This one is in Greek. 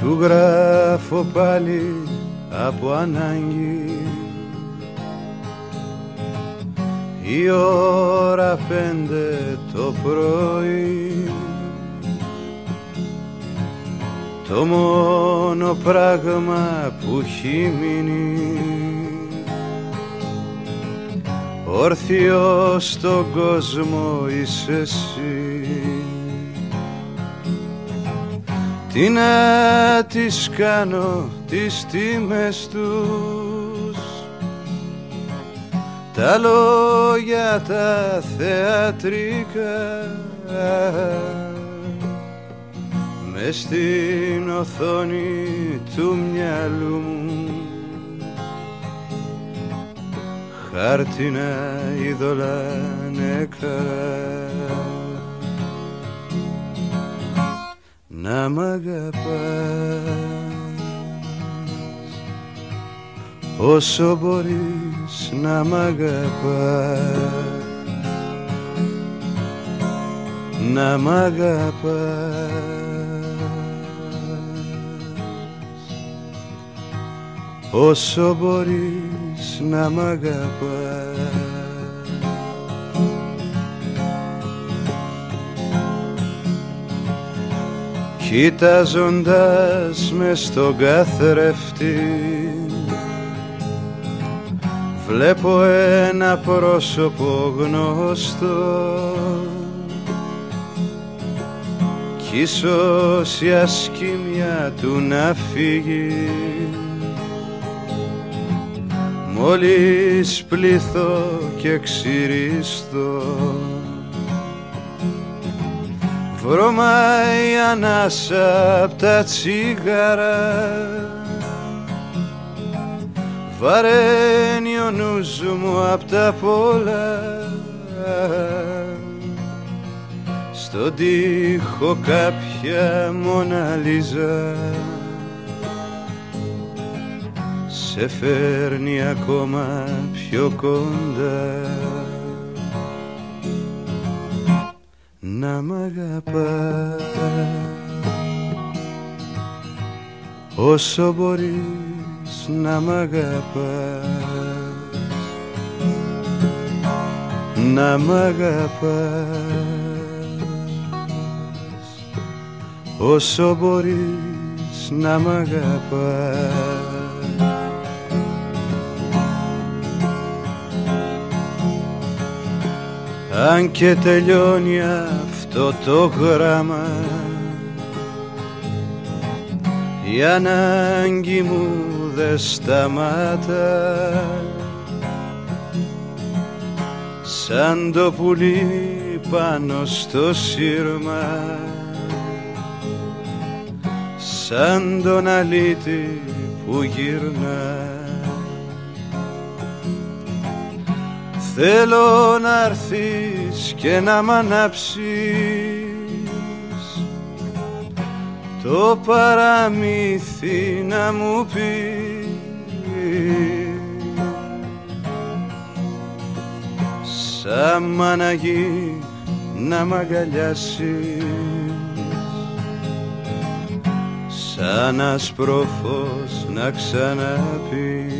Σου γράφω πάλι από ανάγκη. Η ώρα 5 το πρωί, το μόνο πράγμα που έχει μείνει όρθιος στον κόσμο είσαι εσύ. Τι να τις κάνω τις τιμές τους, τα λόγια τα θεατρικά, μες στην οθόνη του μυαλού μου χάρτινα είδωλα νεκρά. Να μ' αγαπάς όσο μπορείς να μ' αγαπάς, να μ' αγαπάς όσο μπορείς να μ' αγαπάς. Κοιτάζοντας μες στον καθρέφτη βλέπω ένα πρόσωπο γνωστό κι ίσως η ασκήμια του να φύγει μόλις πληθώ και ξυριστώ. Βρωμάει η ανάσα απ' τα τσιγάρα, βαραίνει ο νους μου απ' τα πολλά. Στον τοίχο κάποια Μοναλίζα σε φέρνει ακόμα πιο κοντά. Να μ' αγαπάς όσο μπορείς να μ' αγαπάς, να μ' αγαπάς όσο μπορείς να μ' αγαπάς. Αν και τελειώνει αυτό το γράμμα, η ανάγκη μου δε σταμάτα. Σαν το πουλί πάνω στο σύρμα, σαν τον αλήτη που γυρνά. Θέλω να έρθεις και να μ' ανάψεις το παραμύθι, να μου πεις σαν μαναγί να μ' αγκαλιάσεις, σαν άσπρο φως να ξαναπείς.